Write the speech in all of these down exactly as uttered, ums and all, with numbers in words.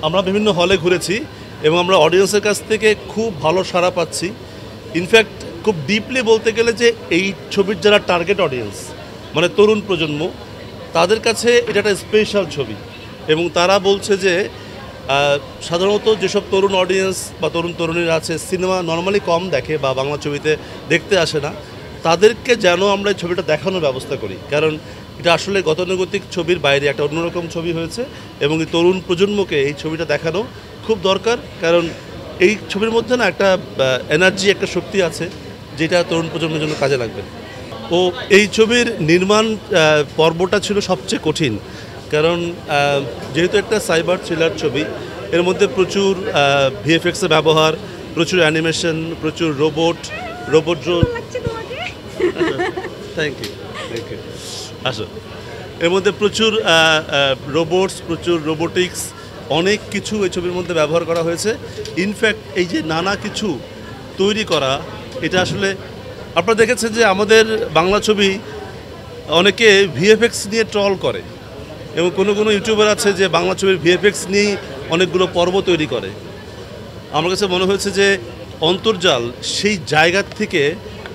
আমরা বিভিন্ন হলে ঘুরেছি এবং আমরা অডিয়েন্সের কাছ থেকে খুব ভালো সাড়া পাচ্ছি। ইনফ্যাক্ট খুব ডিপলি বলতে গেলে যে এই ছবির যারা টার্গেট অডিয়েন্স মানে তরুণ প্রজন্ম, তাদের কাছে এটা একটা স্পেশাল ছবি এবং তারা বলছে যে সাধারণত যেসব তরুণ অডিয়েন্স বা তরুণ তরুণীরা আছে সিনেমা নর্মালি কম দেখে বা বাংলা ছবিতে দেখতে আসে না, তাদেরকে যেন আমরা এই ছবিটা দেখানোর ব্যবস্থা করি, কারণ এটা আসলে গতানুগতিক ছবির বাইরে একটা অন্যরকম ছবি হয়েছে এবং এই তরুণ প্রজন্মকে এই ছবিটা দেখানো খুব দরকার। কারণ এই ছবির মধ্যে না একটা এনার্জি, একটা শক্তি আছে যেটা তরুণ প্রজন্মের জন্য কাজে লাগবে। ও এই ছবির নির্মাণ পর্বটা ছিল সবচেয়ে কঠিন, কারণ যেহেতু একটা সাইবার থ্রিলার ছবি, এর মধ্যে প্রচুর ভিএফএক্সের ব্যবহার, প্রচুর অ্যানিমেশন, প্রচুর robot robot thank you thank you আসো এর মধ্যে প্রচুর রোবটস, প্রচুর রোবোটিক্স, অনেক কিছু এই ছবির মধ্যে ব্যবহার করা হয়েছে। ইনফ্যাক্ট এই যে নানা কিছু তৈরি করা, এটা আসলে আপনারা দেখেছেন যে আমাদের বাংলা ছবি অনেকে ভিএফএক্স নিয়ে ট্রল করে এবং কোনো কোনো ইউটিউবার আছে যে বাংলা ছবির ভিএফএক্স নিয়েই অনেকগুলো পর্ব তৈরি করে। আমার কাছে মনে হয়েছে যে অন্তর্জাল সেই জায়গা থেকে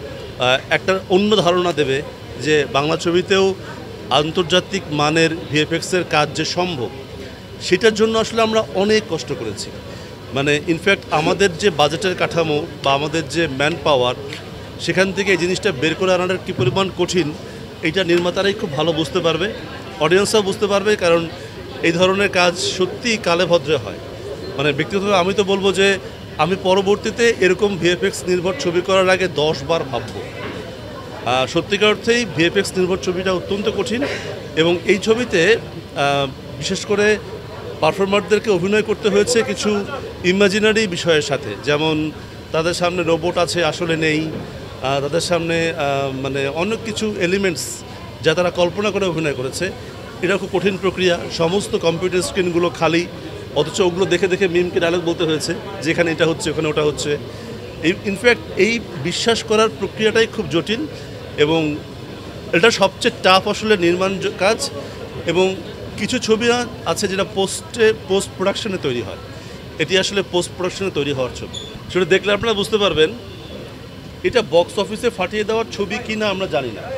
একটা অন্য ধারণা দেবে যে বাংলা ছবিতেও আন্তর্জাতিক মানের ভিএফএক্সের কাজ যে সম্ভব, সেটার জন্য আসলে আমরা অনেক কষ্ট করেছি। মানে ইনফ্যাক্ট আমাদের যে বাজেটের কাঠামো বা আমাদের যে ম্যান পাওয়ার, সেখান থেকে এই জিনিসটা বের করে আনাটা কী পরিমাণ কঠিন, এইটা নির্মাতারাই খুব ভালো বুঝতে পারবে, অডিয়েন্সরাও বুঝতে পারবে, কারণ এই ধরনের কাজ সত্যিই কালে ভদ্রে হয়। মানে ব্যক্তিগতভাবে আমি তো বলবো যে আমি পরবর্তীতে এরকম ভিএফএক্স নির্ভর ছবি করার আগে দশ বার ভাববো। সত্যিকার অর্থেই ভিএফএক্স নির্ভর ছবিটা অত্যন্ত কঠিন এবং এই ছবিতে বিশেষ করে পারফর্মারদেরকে অভিনয় করতে হয়েছে কিছু ইমাজিনারি বিষয়ের সাথে, যেমন তাদের সামনে রোবট আছে আসলে নেই, তাদের সামনে মানে অনেক কিছু এলিমেন্টস যা তারা কল্পনা করে অভিনয় করেছে। এটা খুব কঠিন প্রক্রিয়া, সমস্ত কম্পিউটার স্ক্রিনগুলো খালি, অথচ ওগুলো দেখে দেখে মিমকে ডায়লগ বলতে হয়েছে যেখানে এটা হচ্ছে ওখানে ওটা হচ্ছে। এই ইনফ্যাক্ট এই বিশ্বাস করার প্রক্রিয়াটাই খুব জটিল এবং এটা সবচেয়ে টাফ আসলে নির্মাণ কাজ। এবং কিছু ছবি আছে যেটা পোস্টে পোস্ট প্রোডাকশনে তৈরি হয়, এটি আসলে পোস্ট প্রোডাকশনে তৈরি হওয়ার ছবি। সেটা দেখলে আপনারা বুঝতে পারবেন এটা বক্স অফিসে ফাটিয়ে দেওয়ার ছবি কি না আমরা জানি না।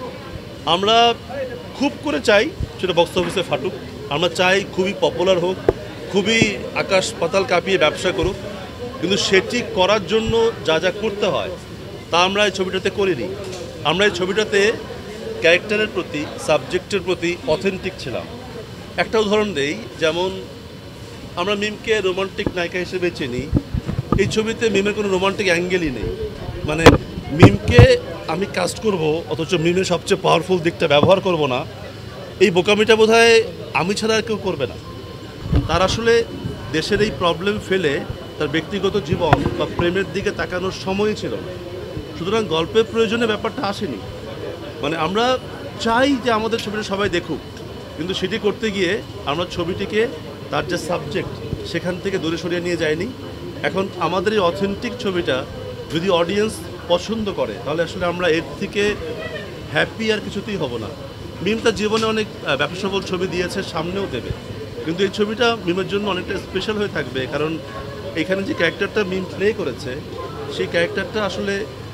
আমরা খুব করে চাই সেটা বক্স অফিসে ফাটুক, আমরা চাই খুবই পপুলার হোক, খুবই আকাশ পাতাল কাঁপিয়ে ব্যবসা করুক, কিন্তু সেটি করার জন্য যা যা করতে হয় তা আমরা এই ছবিটাতে করিনি। আমরা এই ছবিটাতে ক্যারেক্টারের প্রতি, সাবজেক্টের প্রতি অথেন্টিক ছিলাম। একটা উদাহরণ দেই, যেমন আমরা মিমকে রোমান্টিক নায়িকা হিসেবে চিনি, এই ছবিতে মিমের কোনো রোমান্টিক অ্যাঙ্গেলই নেই। মানে মিমকে আমি কাস্ট করব অথচ মিমের সবচেয়ে পাওয়ারফুল দিকটা ব্যবহার করব না, এই বোকামিটা বোধহয় আমি ছাড়া আর কেউ করবে না। তার আসলে দেশের এই প্রবলেম ফেলে তার ব্যক্তিগত জীবন বা প্রেমের দিকে তাকানোর সময়ই ছিল না, সুতরাং গল্পের প্রয়োজনে ব্যাপারটা আসেনি। মানে আমরা চাই যে আমাদের ছবিটা সবাই দেখুক, কিন্তু সেটি করতে গিয়ে আমরা ছবিটিকে তার যে সাবজেক্ট সেখান থেকে দূরে সরিয়ে নিয়ে যায়নি। এখন আমাদের এই অথেন্টিক ছবিটা যদি অডিয়েন্স পছন্দ করে তাহলে আসলে আমরা এর থেকে হ্যাপি আর কিছুতেই হব না। মিম তার জীবনে অনেক ব্যবসা সফল ছবি দিয়েছে, সামনেও দেবে, কিন্তু এই ছবিটা মিমের জন্য অনেকটা স্পেশাল হয়ে থাকবে, কারণ এখানে যে ক্যারেক্টারটা মিম প্লে করেছে সেই ক্যারেক্টারটা আসলে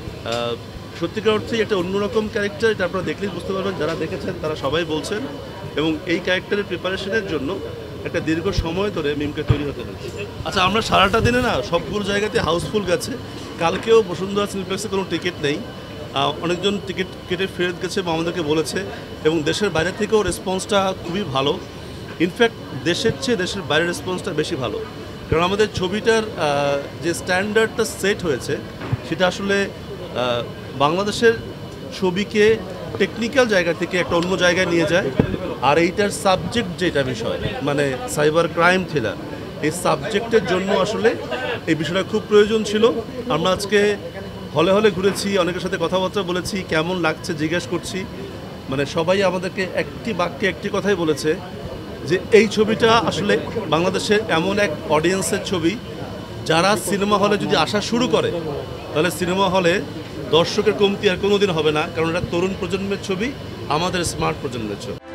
সত্যিকার অর্থেই একটা অন্যরকম ক্যারেক্টার। এটা আপনারা দেখলেই বুঝতে পারবেন, যারা দেখেছেন তারা সবাই বলছেন। এবং এই ক্যারেক্টারের প্রিপারেশনের জন্য একটা দীর্ঘ সময় ধরে মিমকে তৈরি হতে হয়েছে। আচ্ছা, আমরা সারাটা দিনে না সবগুলো জায়গাতে হাউসফুল গেছে। কালকেও বসুন্ধরা সিনেপ্লেক্সে কোনো টিকিট নেই, অনেকজন টিকিট কেটে ফেরত গেছে বা আমাদেরকে বলেছে, এবং দেশের বাইরে থেকেও রেসপন্সটা খুবই ভালো। ইনফ্যাক্ট দেশের চেয়ে দেশের বাইরের রেসপন্সটা বেশি ভালো, কারণ আমাদের ছবিটার যে স্ট্যান্ডার্ডটা সেট হয়েছে সেটা আসলে বাংলাদেশের ছবিকে টেকনিক্যাল জায়গা থেকে একটা অন্য জায়গায় নিয়ে যায়। আর এইটার সাবজেক্ট যেটা বিষয় মানে সাইবার ক্রাইম থ্রিলার, এই সাবজেক্টের জন্য আসলে এই বিষয়টা খুব প্রয়োজন ছিল। আমরা আজকে হলে হলে ঘুরেছি, অনেকের সাথে কথাবার্তা বলেছি, কেমন লাগছে জিজ্ঞেস করছি, মানে সবাই আমাদেরকে একটি বাক্যে একটি কথাই বলেছে যে এই ছবিটা আসলে বাংলাদেশের এমন এক অডিয়েন্সের ছবি যারা সিনেমা হলে যদি আসা শুরু করে তাহলে সিনেমা হলে দর্শকের কমতি আর কোনোদিন হবে না, কারণ এটা তরুণ প্রজন্মের ছবি, আমাদের স্মার্ট প্রজন্মের ছবি।